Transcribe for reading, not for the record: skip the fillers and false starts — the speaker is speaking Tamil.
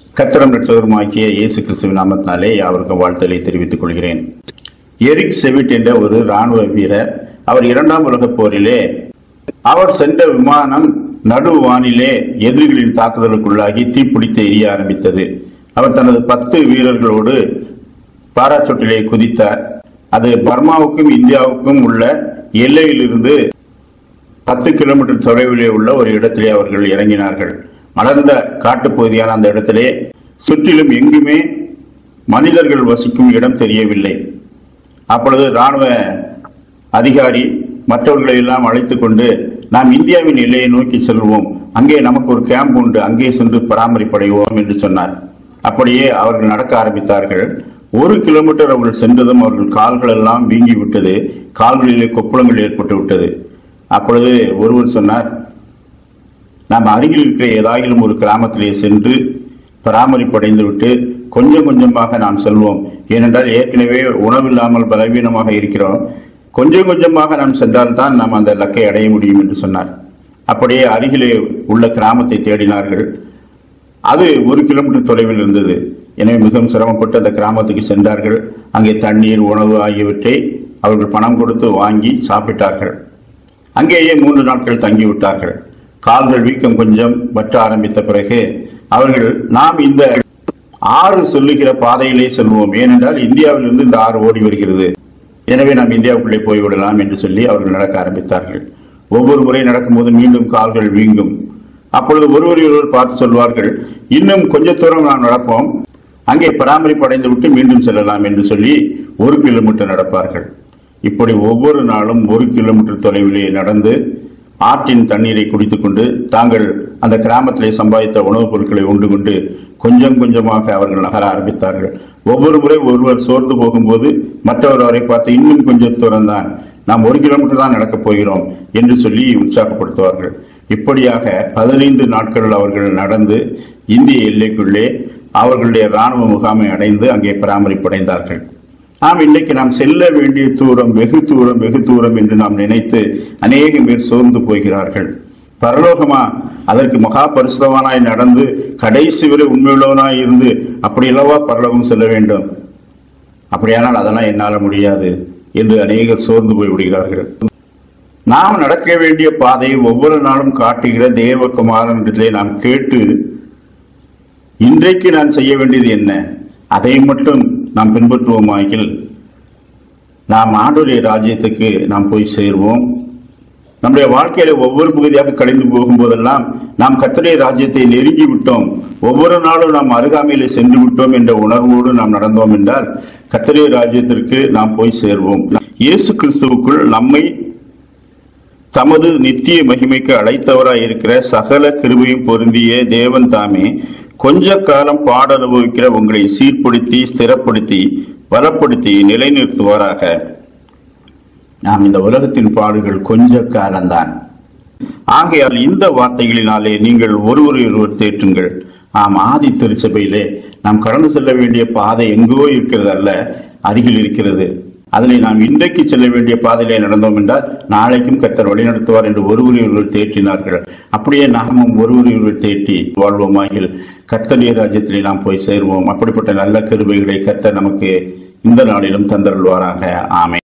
கர்த்தரும் இரட்சகருமாகிய இயேசு கிறிஸ்துவின் நாமத்தினாலே அவருக்கு வாழ்த்தலை தெரிவித்துக் கொள்கிறேன். எரிக் செவிட் என்ற ஒரு ராணுவ வீரர், அவர் 2ஆம் உலகப் போரிலே அவர் சென்ற விமானம் நடுவானிலே எதிரிகளின் தாக்குதலுக்குள்ளாகி தீப்பிடித்து எரிய ஆரம்பித்தது. அவர் தனது 10 வீரர்களோடு பாராசூட்டிலே குதித்தார். அது பர்மாவுக்கும் இந்தியாவுக்கும் உள்ள எல்லையிலிருந்து 10 கிலோமீட்டர் தொலைவிலே உள்ள ஒரு இடத்திலே அவர்கள் இறங்கினார்கள். மலர்ந்த காட்டுப்பகுதியான அந்த இடத்திலே சுற்றிலும் எங்குமே மனிதர்கள் வசிக்கும் இடம் தெரியவில்லை. அப்பொழுது ராணுவ அதிகாரி மற்றவர்களை எல்லாம் அழைத்துக் கொண்டு, நாம் இந்தியாவின் எல்லையை நோக்கி செல்வோம், அங்கே நமக்கு ஒரு கேம்ப் உண்டு, அங்கே சென்று பராமரிப்படைவோம் என்று சொன்னார். அப்படியே அவர்கள் நடக்க ஆரம்பித்தார்கள். 1 கிலோமீட்டர் அவர்கள் சென்றதும் அவர்கள் கால்கள் எல்லாம் வீங்கி விட்டது, கால்களிலே கொப்புளங்கள் ஏற்பட்டு விட்டது. அப்பொழுது ஒருவர் சொன்னார், நாம் அருகில் இருக்கிற ஏதாயிலும் ஒரு கிராமத்திலே சென்று பராமரிப்படைந்து விட்டு கொஞ்சம் கொஞ்சமாக நாம் செல்வோம். ஏனென்றால் ஏற்கனவே உணவில்லாமல் பலவீனமாக இருக்கிறோம், கொஞ்சம் கொஞ்சமாக நாம் சென்றால்தான் நாம் அந்த இலக்கை அடைய முடியும் என்று சொன்னார். அப்படியே அருகிலே உள்ள கிராமத்தை தேடினார்கள். அது 1 கிலோமீட்டர் தொலைவில் இருந்தது. எனவே மிகவும் சிரமப்பட்டு அந்த கிராமத்துக்கு சென்றார்கள். அங்கே தண்ணீர், உணவு ஆகியவற்றை அவர்கள் பணம் கொடுத்து வாங்கி சாப்பிட்டார்கள். அங்கேயே 3 நாட்கள் தங்கிவிட்டார்கள். கால்கள் வீக்கம் கொஞ்சம் வற்ற ஆரம்பித்த பிறகு அவர்கள், நாம் இந்த ஆறு செல்லுகிற பாதையிலே செல்வோம், ஏனென்றால் இந்தியாவிலிருந்து இந்த ஆறு ஓடி வருகிறது, எனவே நாம் இந்தியாவுக்குள்ளே போய்விடலாம் என்று சொல்லி அவர்கள் நடக்க ஆரம்பித்தார்கள். ஒவ்வொரு முறை நடக்கும்போது மீண்டும் கால்கள் வீங்கும். அப்பொழுது ஒருவர் பார்த்து சொல்வார்கள், இன்னும் கொஞ்ச தூரம் நாம் நடப்போம், அங்கே பராமரிப்பு அடைந்து விட்டு மீண்டும் செல்லலாம் என்று சொல்லி 1 கிலோமீட்டர் நடப்பார்கள். இப்படி ஒவ்வொரு நாளும் 1 கிலோமீட்டர் தொலைவிலே நடந்து ஆற்றின் தண்ணீரை குடித்துக் கொண்டு தாங்கள் அந்த கிராமத்திலே சம்பாதித்த உணவுப் பொருட்களை உண்டு கொண்டு கொஞ்சம் கொஞ்சமாக அவர்கள் நகர ஆரம்பித்தார்கள். ஒவ்வொரு முறை ஒருவர் சோர்ந்து போகும்போது மற்றவர் அவரை பார்த்து, இன்னும் கொஞ்சம் தூரம் தான், நாம் 1 கிலோமீட்டர் தான் நடக்கப் போகிறோம் என்று சொல்லி உற்சாகப்படுத்துவார்கள். இப்படியாக 15 நாட்கள் அவர்கள் நடந்து இந்திய எல்லைக்குள்ளே அவர்களுடைய ராணுவ முகாமை அடைந்து அங்கே பராமரிப்படைந்தார்கள். இன்றைக்கு நாம் செல்ல வேண்டிய தூரம் வெகு தூரம் வெகு தூரம் என்று நாம் நினைத்து அநேக பேர் சோர்ந்து போகிறார்கள். பரலோகமா, அதற்கு மகா பரிசுத்தவானாய் நடந்து கடைசி வரை உண்மையுள்ளவனாய் இருந்து அப்படியல்லவா பரலோகம் செல்ல வேண்டும்? அப்படியானால் அதெல்லாம் என்னால முடியாது என்று அநேகர் சோர்ந்து போய் விடுகிறார்கள். நாம் நடக்க வேண்டிய பாதையை ஒவ்வொரு நாளும் காட்டுகிற தேவகுமாரனிடத்திலே நாம் கேட்டு, இன்றைக்கு நான் செய்ய வேண்டியது என்ன, அதை மட்டும் நாம் பின்பற்றுவோமாகில் நாம் ஆண்டவருடைய ராஜ்யத்துக்கு நாம் போய் சேர்வோம். நம்முடைய வாழ்க்கையில ஒவ்வொரு பகுதியாக கழிந்து போகும்போதெல்லாம் நாம் கர்த்தருடைய ராஜ்யத்தை நெருங்கி விட்டோம், ஒவ்வொரு நாளும் நாம் அருகாமையிலே சென்று விட்டோம் என்ற உணர்வோடு நாம் நடந்தோம் என்றால் கர்த்தருடைய ராஜ்யத்திற்கு நாம் போய் சேர்வோம். இயேசு கிறிஸ்துவுக்குள் நம்மை தமது நித்திய மகிமைக்கு அழைத்தவராய் இருக்கிற சகல கிருபையும் பொருந்திய தேவன் தாமே கொஞ்ச காலம் பாட அனுபவிக்கிற உங்களை சீர்படுத்தி ஸ்திரப்படுத்தி பலப்படுத்தி நிலைநிறுத்துவாராக. நாம் இந்த உலகத்தின் பாடுகள் கொஞ்ச காலம்தான். ஆகையால் இந்த வார்த்தைகளினாலே நீங்கள் ஒருவர் தேற்றுங்கள். ஆதி திருச்சபையிலே நாம் கடந்து செல்ல வேண்டிய பாதை எங்கோ இருக்கிறது அல்ல, அருகில் இருக்கிறது. அதிலே நாம் இன்றைக்கு செல்ல வேண்டிய பாதையிலே நடந்தோம் என்றால் நாளைக்கும் கர்த்தர் வழிநடத்துவார் என்று ஒருவர் தேற்றினார்கள். அப்படியே நாமும் ஒருவர் தேற்றி வாழ்வோமாகில் கர்த்தருடைய ராஜ்யத்திலே நாம் போய் சேர்வோம். அப்படிப்பட்ட நல்ல கிருபைகளை கர்த்தர் நமக்கு இந்த நாளிலும் தந்தருள்வாராக. ஆமென்.